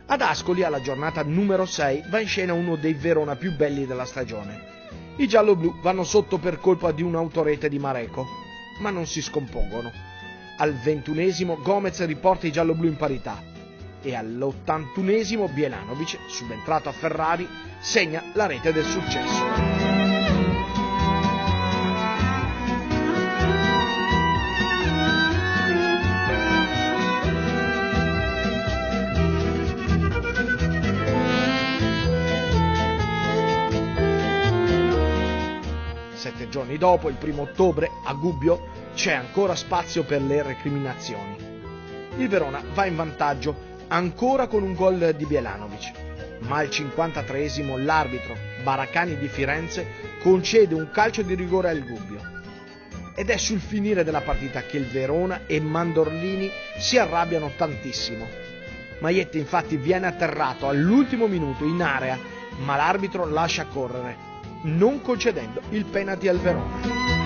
Ad Ascoli, alla giornata numero 6, va in scena uno dei Verona più belli della stagione. I gialloblu vanno sotto per colpa di un'autorete di Mareco, ma non si scompongono. Al 21esimo Gomez riporta i gialloblu in parità e all'81esimo Bjelanović, subentrato a Ferrari, segna la rete del successo. 7 giorni dopo, il 1° ottobre, a Gubbio, c'è ancora spazio per le recriminazioni. Il Verona va in vantaggio ancora con un gol di Bjelanović, ma al 53esimo l'arbitro Baracani di Firenze concede un calcio di rigore al Gubbio. Ed è sul finire della partita che il Verona e Mandorlini si arrabbiano tantissimo. Majette infatti viene atterrato all'ultimo minuto in area, ma l'arbitro lascia correre, non concedendo il penalty al Verona.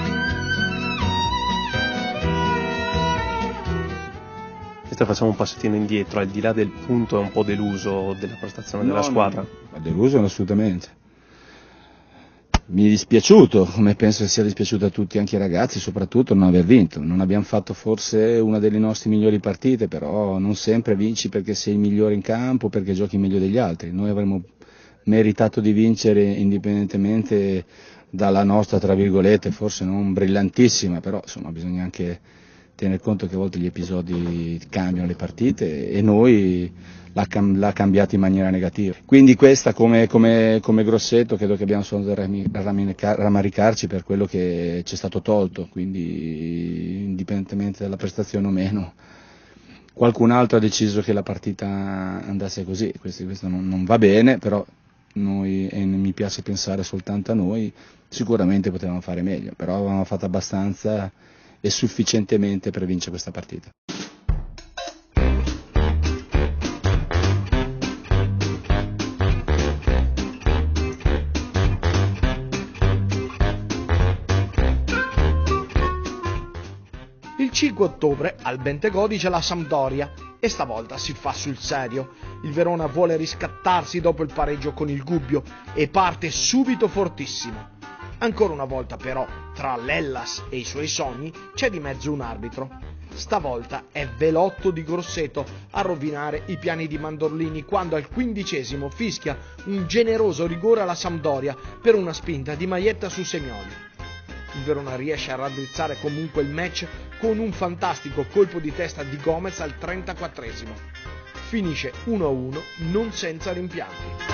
Questo facciamo un passettino indietro, al di là del punto è un po' deluso della prestazione della squadra? No, deluso assolutamente. Mi è dispiaciuto, come penso sia dispiaciuto a tutti, anche ai ragazzi, soprattutto non aver vinto. Non abbiamo fatto forse una delle nostre migliori partite, però non sempre vinci perché sei il migliore in campo, perché giochi meglio degli altri. Noi avremmo meritato di vincere indipendentemente dalla nostra, tra virgolette, forse non brillantissima, però insomma bisogna anche tener conto che a volte gli episodi cambiano le partite e noi l'ha cambiata in maniera negativa. Quindi questa come Grosseto credo che abbiamo solo da rammaricarci per quello che ci è stato tolto, quindi indipendentemente dalla prestazione o meno. Qualcun altro ha deciso che la partita andasse così, questo non va bene, però noi, e mi piace pensare soltanto a noi, sicuramente potevamo fare meglio, però avevamo fatto abbastanza e sufficientemente per vincere questa partita. Il 5 ottobre al Bentegodi c'è la Sampdoria e stavolta si fa sul serio. Il Verona vuole riscattarsi dopo il pareggio con il Gubbio e parte subito fortissimo. Ancora una volta però, tra l'Hellas e i suoi sogni c'è di mezzo un arbitro. Stavolta è Velotto di Grosseto a rovinare i piani di Mandorlini quando al 15esimo fischia un generoso rigore alla Sampdoria per una spinta di Majetta su Semioli. Il Verona riesce a raddrizzare comunque il match con un fantastico colpo di testa di Gomez al 34esimo. Finisce 1-1 non senza rimpianti.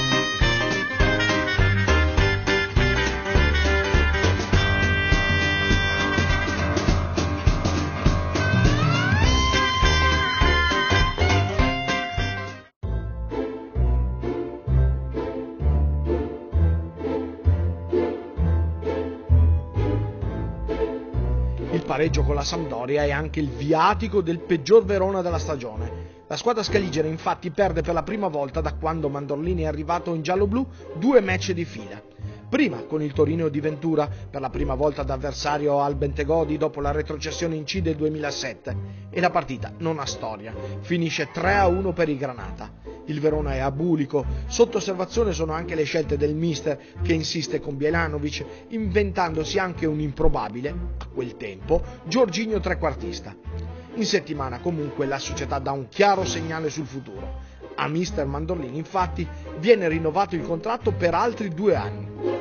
Il pareggio con la Sampdoria è anche il viatico del peggior Verona della stagione. La squadra scaligera infatti perde per la prima volta da quando Mandorlini è arrivato in giallo-blu 2 match di fila. Prima con il Torino di Ventura, per la prima volta da avversario al Bentegodi dopo la retrocessione in C del 2007, e la partita non ha storia, finisce 3-1 per i Granata. Il Verona è abulico, sotto osservazione sono anche le scelte del mister che insiste con Bjelanović, inventandosi anche un improbabile, a quel tempo, Jorginho trequartista. In settimana comunque la società dà un chiaro segnale sul futuro. A mister Mandorlini infatti viene rinnovato il contratto per altri 2 anni.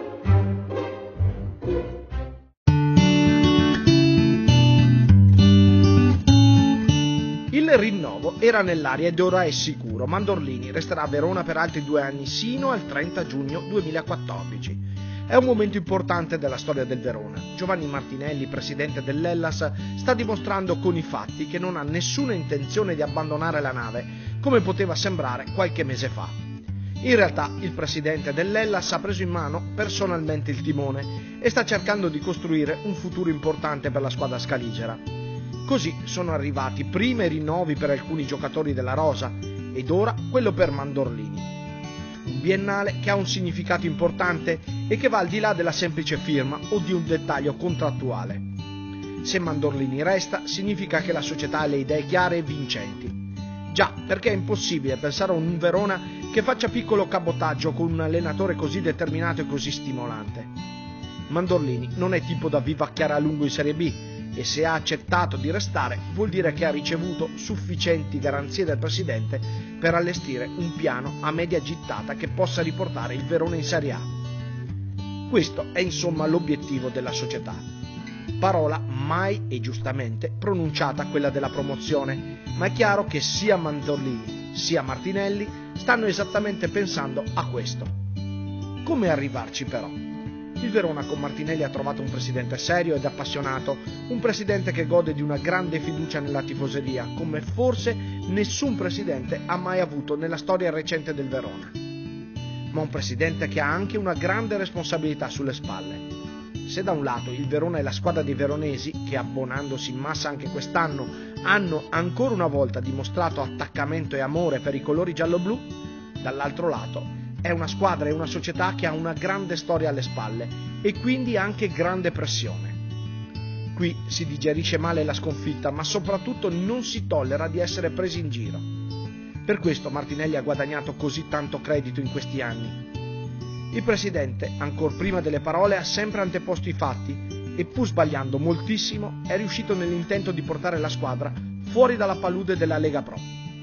Il rinnovo era nell'aria ed ora è sicuro. Mandorlini resterà a Verona per altri 2 anni sino al 30 giugno 2014. È un momento importante della storia del Verona. Giovanni Martinelli, presidente dell'Hellas, sta dimostrando con i fatti che non ha nessuna intenzione di abbandonare la nave, come poteva sembrare qualche mese fa. In realtà il presidente dell'Hellas ha preso in mano personalmente il timone e sta cercando di costruire un futuro importante per la squadra scaligera. Così sono arrivati prima i rinnovi per alcuni giocatori della rosa ed ora quello per Mandorlini. Un biennale che ha un significato importante e che va al di là della semplice firma o di un dettaglio contrattuale. Se Mandorlini resta, significa che la società ha le idee chiare e vincenti. Già, perché è impossibile pensare a un Verona che faccia piccolo cabotaggio con un allenatore così determinato e così stimolante. Mandorlini non è tipo da vivacchiare a lungo in Serie B e se ha accettato di restare vuol dire che ha ricevuto sufficienti garanzie del presidente per allestire un piano a media gittata che possa riportare il Verona in Serie A. Questo è insomma l'obiettivo della società. Parola mai e giustamente pronunciata quella della promozione, ma è chiaro che sia Mandorlini sia Martinelli stanno esattamente pensando a questo. Come arrivarci però? Il Verona con Martinelli ha trovato un presidente serio ed appassionato, un presidente che gode di una grande fiducia nella tifoseria, come forse nessun presidente ha mai avuto nella storia recente del Verona. Ma un presidente che ha anche una grande responsabilità sulle spalle. Se da un lato il Verona è la squadra dei veronesi, che abbonandosi in massa anche quest'anno hanno ancora una volta dimostrato attaccamento e amore per i colori giallo-blu, dall'altro lato è una squadra e una società che ha una grande storia alle spalle e quindi anche grande pressione. Qui si digerisce male la sconfitta, ma soprattutto non si tollera di essere presi in giro. Per questo Martinelli ha guadagnato così tanto credito in questi anni. Il presidente, ancor prima delle parole, ha sempre anteposto i fatti e pur sbagliando moltissimo è riuscito nell'intento di portare la squadra fuori dalla palude della Lega Pro.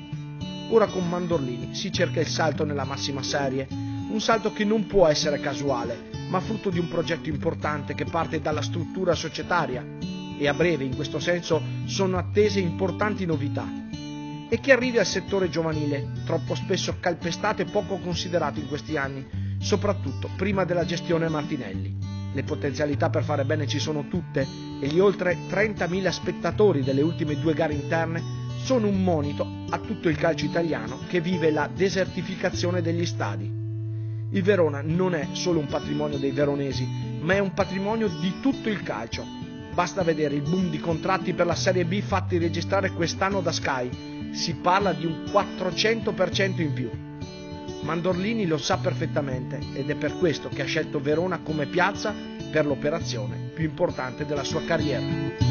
Ora con Mandorlini si cerca il salto nella massima serie, un salto che non può essere casuale, ma frutto di un progetto importante che parte dalla struttura societaria e a breve in questo senso sono attese importanti novità e che arrivi al settore giovanile, troppo spesso calpestato e poco considerato in questi anni, soprattutto prima della gestione Martinelli. Le potenzialità per fare bene ci sono tutte e gli oltre 30.000 spettatori delle ultime 2 gare interne sono un monito a tutto il calcio italiano che vive la desertificazione degli stadi. Il Verona non è solo un patrimonio dei veronesi, ma è un patrimonio di tutto il calcio. Basta vedere il boom di contratti per la Serie B fatti registrare quest'anno da Sky. Si parla di un 400% in più. Mandorlini lo sa perfettamente ed è per questo che ha scelto Verona come piazza per l'operazione più importante della sua carriera.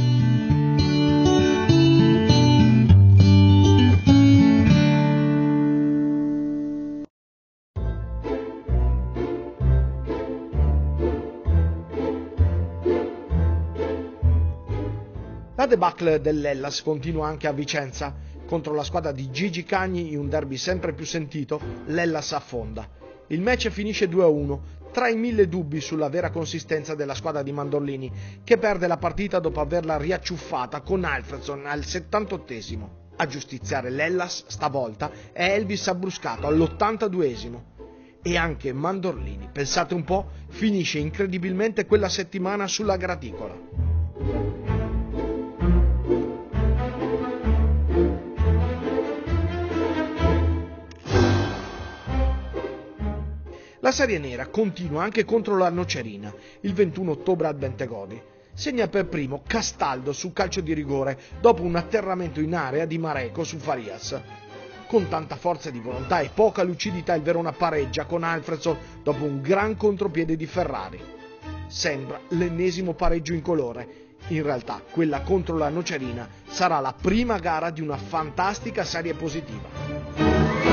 La debacle dell'Hellas continua anche a Vicenza. Contro la squadra di Gigi Cagni, in un derby sempre più sentito, l'Hellas affonda. Il match finisce 2-1, tra i 1000 dubbi sulla vera consistenza della squadra di Mandorlini, che perde la partita dopo averla riacciuffata con Alfredson al 78esimo. A giustiziare l'Hellas, stavolta, è Elvis Abbruscato all'82esimo. E anche Mandorlini, pensate un po', finisce incredibilmente quella settimana sulla graticola. La Serie Nera continua anche contro la Nocerina, il 21 ottobre al Bentegodi. Segna per primo Castaldo su calcio di rigore, dopo un atterramento in area di Mareco su Farias. Con tanta forza di volontà e poca lucidità il Verona pareggia con Alfredson dopo un gran contropiede di Ferrari. Sembra l'ennesimo pareggio incolore. In realtà quella contro la Nocerina sarà la prima gara di una fantastica serie positiva.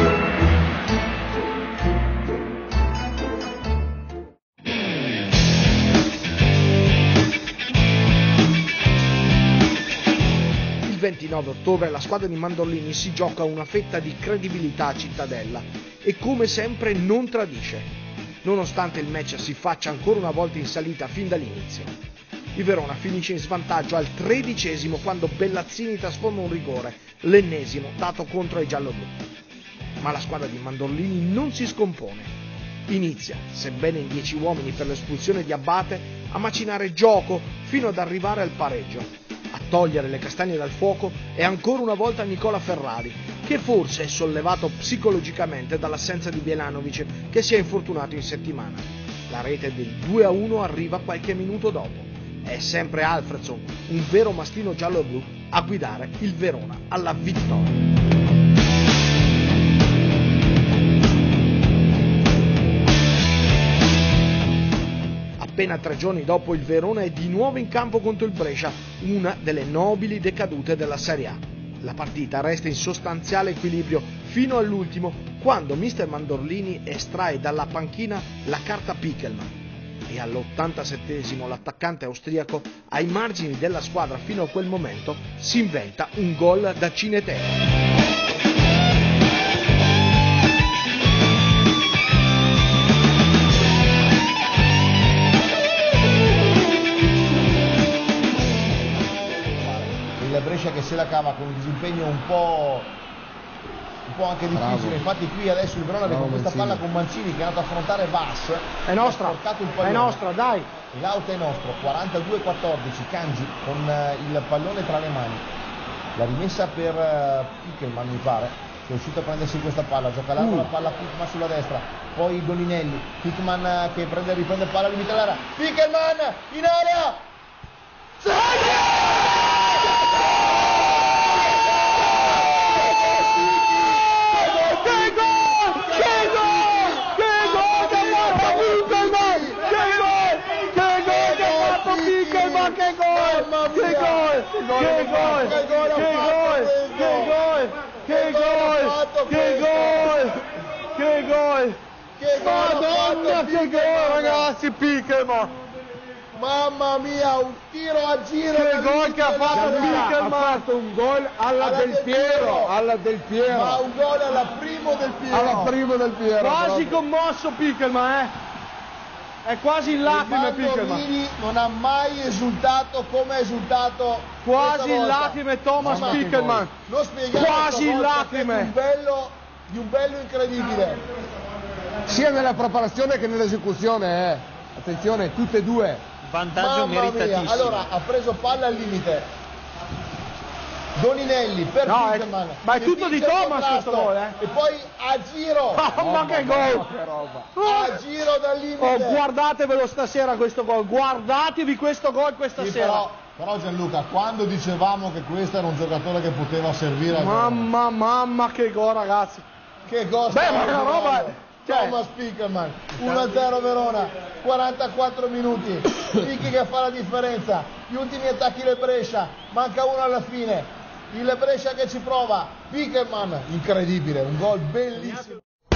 Il 29 ottobre la squadra di Mandorlini si gioca una fetta di credibilità a Cittadella e come sempre non tradisce, nonostante il match si faccia ancora una volta in salita fin dall'inizio. Il Verona finisce in svantaggio al 13esimo quando Bellazzini trasforma un rigore, l'ennesimo dato contro i gialloblu. Ma la squadra di Mandorlini non si scompone. Inizia, sebbene in 10 uomini per l'espulsione di Abate, a macinare gioco fino ad arrivare al pareggio. A togliere le castagne dal fuoco è ancora una volta Nicola Ferrari, che forse è sollevato psicologicamente dall'assenza di Bjelanovic, che si è infortunato in settimana. La rete del 2-1 arriva qualche minuto dopo. È sempre Alfredson, un vero mastino giallo-blu, a guidare il Verona alla vittoria. Appena 3 giorni dopo il Verona è di nuovo in campo contro il Brescia, una delle nobili decadute della Serie A. La partita resta in sostanziale equilibrio fino all'ultimo, quando mister Mandorlini estrae dalla panchina la carta Pickelman e all'87esimo l'attaccante austriaco, ai margini della squadra fino a quel momento, si inventa un gol da cineteca. Il Brescia che se la cava con un disimpegno un po' anche difficile. Bravo. Infatti qui adesso il Verona con questa palla con Mancini che è andato a affrontare Bass, È nostra, è nostra, dai! l'out è nostro, 42-14, Kanji con il pallone tra le mani, la rimessa per Pickelman mi pare, che è uscito a prendersi questa palla, gioca largo la palla Pickelman sulla destra, poi Doninelli, Pickelman che riprende palla al limite dell'area, Pickelman in area! Madonna, che gol, ragazzi, Pickelman! Mamma mia, un tiro a giro! Che gol che ha fatto Pickelman! Ha fatto un gol alla Del Piero, Ma un gol alla primo del Piero! alla primo del Piero. Quasi commosso Pickelman, È quasi in lacrime Pickelman. Mandorlini non ha mai esultato come ha esultato Quasi in questa volta. lacrime Thomas Mamma, Pickelman. Lo spieghiamo Quasi in stavolta, lacrime. che è di un bello incredibile. Sia nella preparazione che nell'esecuzione, attenzione, tutte e due. Vantaggio Mamma meritatissimo. mia. Allora ha preso palla al limite. Doninelli per Pickelman. Ma è che tutto di vince il Thomas questo contrasto. gol, E poi a giro. Ma che gol! Che roba. A giro dal limite. Oh, guardatevelo stasera questo gol, guardatevi questo gol questa Sì, sera. però Gianluca, quando dicevamo che questo era un giocatore che poteva servire al Verona, Mamma che gol, ragazzi. che gol! Beh, ma è una roba... Cioè, Thomas Pickelman, 1-0 Verona, 44 minuti, Picchi che fa la differenza, gli ultimi attacchi del Brescia, manca uno alla fine, il Brescia che ci prova, Pickelman, incredibile, un gol bellissimo.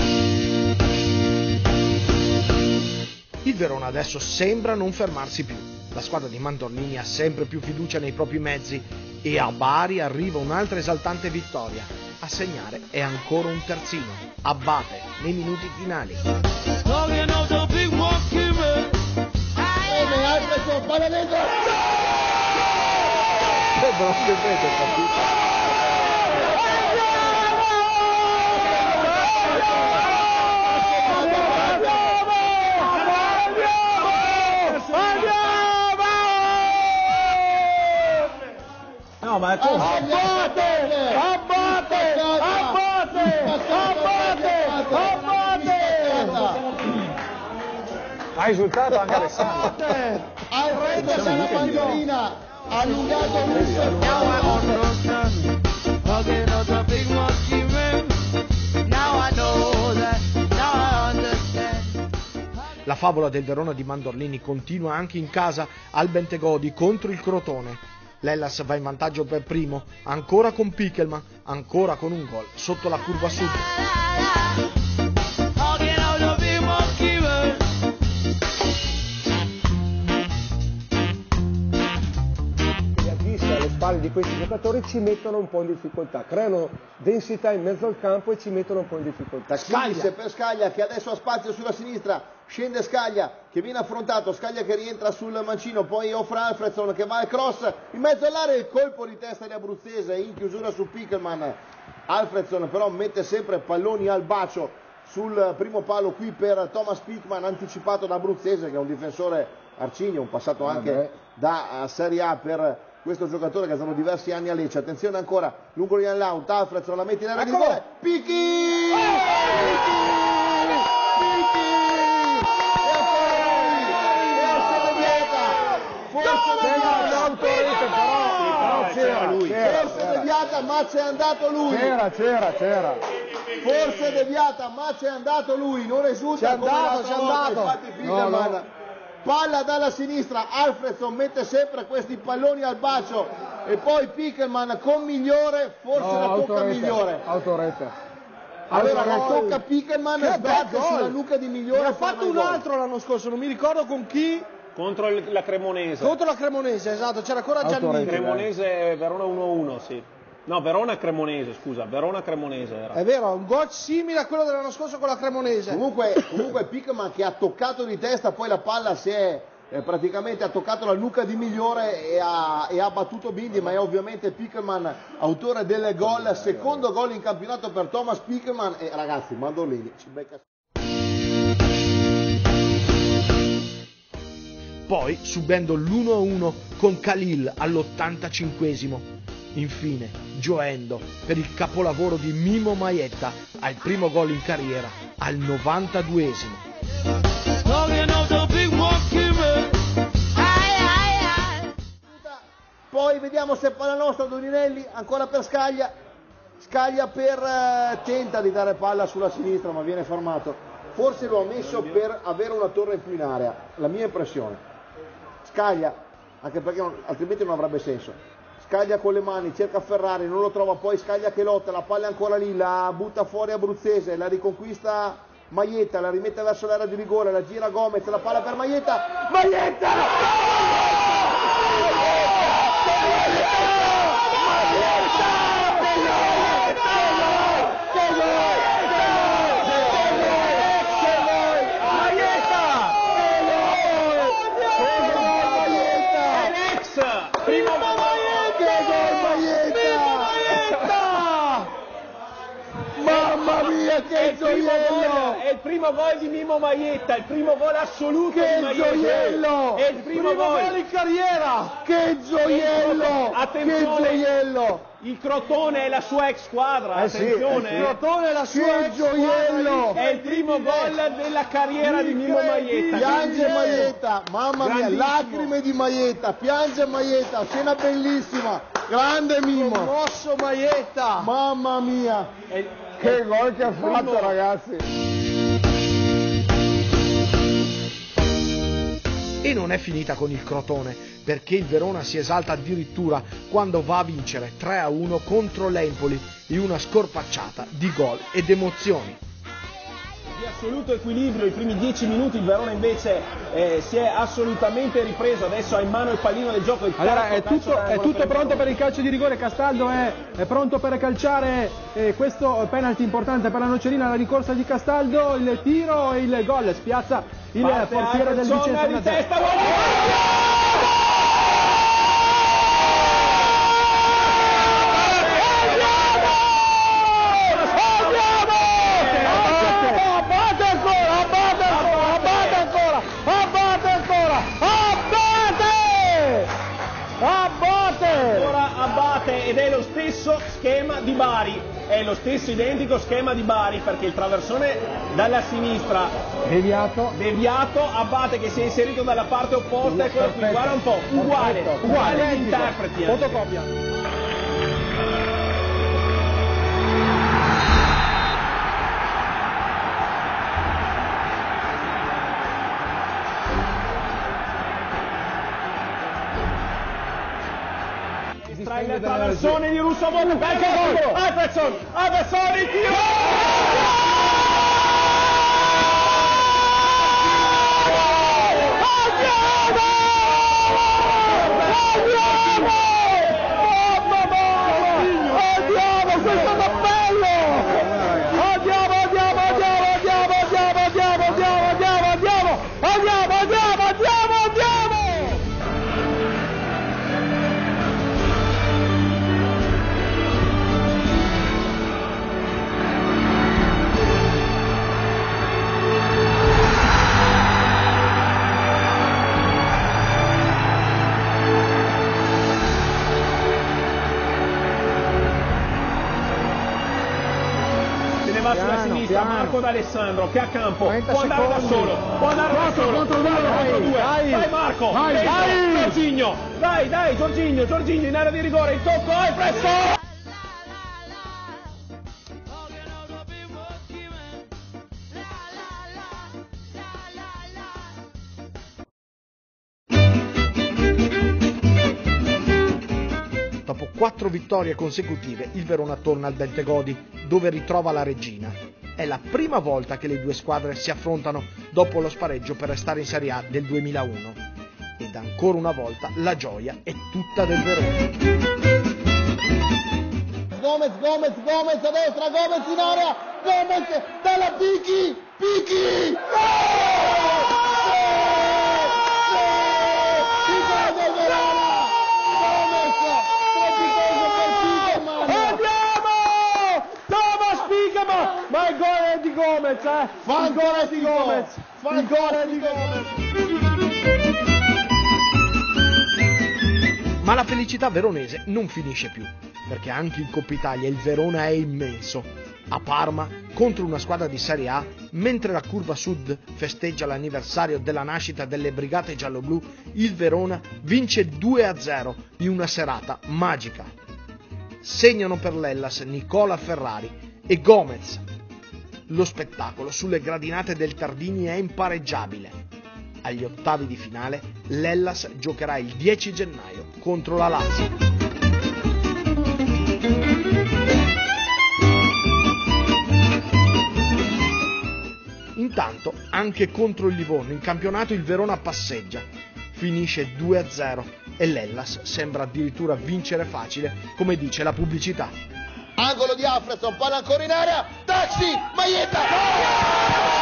Il Verona adesso sembra non fermarsi più. La squadra di Mandorlini ha sempre più fiducia nei propri mezzi e a Bari arriva un'altra esaltante vittoria. A segnare è ancora un terzino, Abate, nei minuti finali. Palla dentro! no, ma è Abate! Ha esultato anche Alessandro. Alfredo dalla bandierina, allungato La favola del Verona di Mandorlini continua anche in casa al Bentegodi contro il Crotone. L'Hellas va in vantaggio per primo, ancora con Pickelman, ancora con un gol sotto la curva sud. Alle spalle di questi giocatori ci mettono un po' in difficoltà, creano densità in mezzo al campo e ci mettono un po' in difficoltà. Scaglia per Scaglia che adesso ha spazio sulla sinistra, scende Scaglia che viene affrontato, Scaglia che rientra sul mancino, poi offre Alfredson che va al cross in mezzo all'area, il colpo di testa di Abruzzese in chiusura su Pickelman. Alfredson però mette sempre palloni al bacio sul primo palo qui per Thomas Pickelman, anticipato da Abruzzese che è un difensore arcigno, un passato anche da Serie A per questo giocatore che è stato diversi anni a Lecce. Attenzione ancora, lungo il out, Alfredson la mette in area di rigore, Picchi! Forse deviata, ma c'è andato lui. C'era. Forse deviata, ma c'è andato lui. Non risulta come l'altra volta. Infatti Pickelman, palla dalla sinistra, Alfredson mette sempre questi palloni al bacio e poi Pickelman con Migliore, forse la tocca Migliore. Autorete. Allora la tocca Pickelman, sbatte sulla nuca di Migliore. Ne ha fatto un altro l'anno scorso, non mi ricordo con chi. Contro la Cremonese. Contro la Cremonese, esatto, c'era ancora Giannini. Cremonese, Verona 1-1, sì. No, Verona-Cremonese, scusa, Verona-Cremonese era. È vero, un gol simile a quello dell'anno scorso con la Cremonese. Comunque Pickelman che ha toccato di testa, poi la palla si è praticamente ha toccato la nuca di Migliore e ha battuto Bindi, ma è ovviamente Pickelman autore del gol, secondo gol in campionato per Thomas Pickelman. E ragazzi, Mandorlini ci becca. Poi subendo l'1-1 con Khalil all'85esimo. Infine gioendo per il capolavoro di Mimo Maietta al primo gol in carriera al 92esimo. Poi vediamo se palla nostra, Doninelli ancora per Scaglia tenta di dare palla sulla sinistra ma viene fermato, forse lo ha messo per avere una torre in più in area, la mia impressione. Scaglia, anche perché altrimenti non avrebbe senso, Scaglia con le mani, cerca Ferrari, non lo trova, poi Scaglia che lotta, la palla è ancora lì, la butta fuori Abruzzese, la riconquista Maietta, la rimette verso l'area di rigore, la gira Gomez, la palla per Maietta, che gioiello! È il primo gol di Mimo Maietta, il primo gol assoluto di Maietta. Gioiello! È il primo gol in carriera! Che gioiello! Attenzione! Che gioiello! Il Crotone è la sua ex squadra, attenzione! Il Crotone è la sua Che ex gioiello! squadra, È il primo gol della carriera di Mimo Maietta. Piange Maietta, mamma mia, lacrime di Maietta, piange Maietta, scena bellissima, grande Mimo, Commosso Maietta! mamma mia, Che gol che ha fatto, ragazzi! E non è finita con il Crotone, perché il Verona si esalta addirittura quando va a vincere 3-1 contro l'Empoli in una scorpacciata di gol ed emozioni. Di assoluto equilibrio, i primi 10 minuti il Verona invece si è assolutamente ripreso, adesso ha in mano il pallino del gioco. Allora è tutto pronto per il calcio di rigore, Castaldo è pronto per calciare questo penalty importante per la Nocerina, la ricorsa di Castaldo, il tiro e il gol, spiazza il portiere del Vicenza di testa, ed è lo stesso schema di Bari, è lo stesso identico schema di Bari, perché il traversone dalla sinistra deviato, Abate che si è inserito dalla parte opposta, eccolo qui, guarda un po', uguale gli interpreti. Fotocopia. Tra il traversone di Russo Bono, Alfredson, il tiro! Sulla sinistra, Marco D'Alessandro che a campo può andare da solo, contro due, vai Marco, vai Giorginio, dai Giorginio in area di rigore, il tocco, presto! 4 vittorie consecutive il Verona torna al Bentegodi, dove ritrova la regina. È la prima volta che le due squadre si affrontano dopo lo spareggio per restare in Serie A del 2001. Ed ancora una volta la gioia è tutta del Verona. Gomez a destra, Gomez in area, Gomez dalla Picchi! Il gol del Verona! Gomez, strepitoso per Pickelman! Andiamo! Thomas Pickelman! Ma il gol è di Gomez, Il gol è di Gomez! Il gol è di Gomez! Ma la felicità veronese non finisce più, perché anche in Coppa Italia il Verona è immenso. A Parma, contro una squadra di Serie A, mentre la Curva Sud festeggia l'anniversario della nascita delle Brigate Gialloblu, il Verona vince 2-0 in una serata magica. Segnano per l'Hellas Nicola Ferrari e Gomez. Lo spettacolo sulle gradinate del Tardini è impareggiabile. Agli ottavi di finale, l'Hellas giocherà il 10 gennaio contro la Lazio. Intanto, anche contro il Livorno in campionato il Verona passeggia, finisce 2-0 e l'Hellas sembra addirittura vincere facile, come dice la pubblicità. Angolo di Alfredson, palla ancora in area, taxi, Maietta!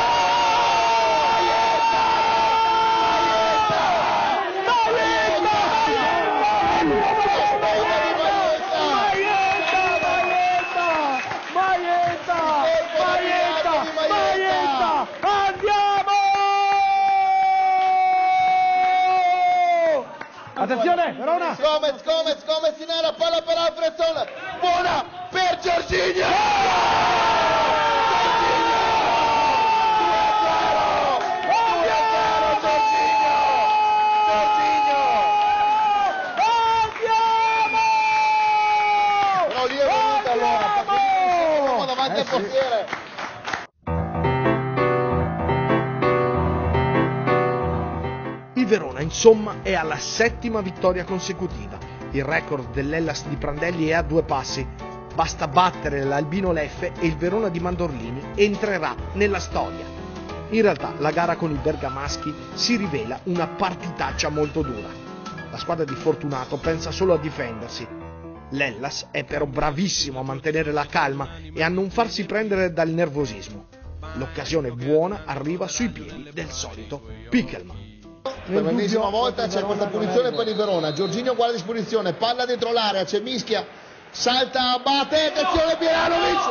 Attenzione, Verona! Gomez in area, palla per Alfredson, buona per Jorginho! Però lì è venuto allora, perché siamo davanti al portiere. Il Verona, insomma, è alla 7ª vittoria consecutiva. Il record dell'Hellas di Prandelli è a 2 passi. Basta battere l'Albino Leffe e il Verona di Mandorlini entrerà nella storia. In realtà la gara con i bergamaschi si rivela una partitaccia molto dura. La squadra di Fortunato pensa solo a difendersi. L'Hellas è però bravissimo a mantenere la calma e a non farsi prendere dal nervosismo. L'occasione buona arriva sui piedi del solito Pickelman. Per l'ennesima volta c'è questa punizione per il Verona. Jorginho guarda a disposizione, palla dentro l'area, c'è Mischia, salta, batte, attenzione Bjelanovic!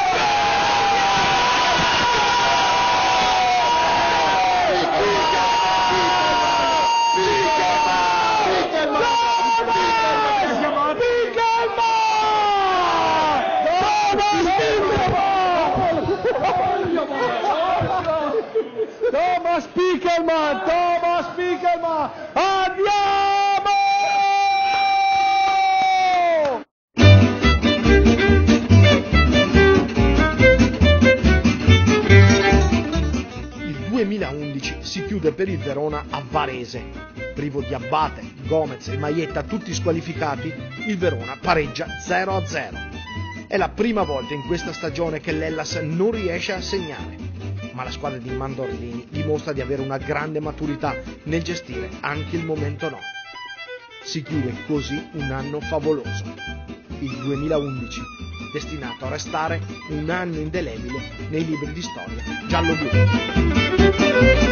Thomas Pickelman, andiamo! Il 2011 si chiude per il Verona a Varese. Privo di Abate, Gomez e Maietta tutti squalificati, il Verona pareggia 0-0. È la prima volta in questa stagione che l'Hellas non riesce a segnare, ma la squadra di Mandorlini dimostra di avere una grande maturità nel gestire anche il momento no. Si chiude così un anno favoloso, il 2011, destinato a restare un anno indelebile nei libri di storia giallo-blu.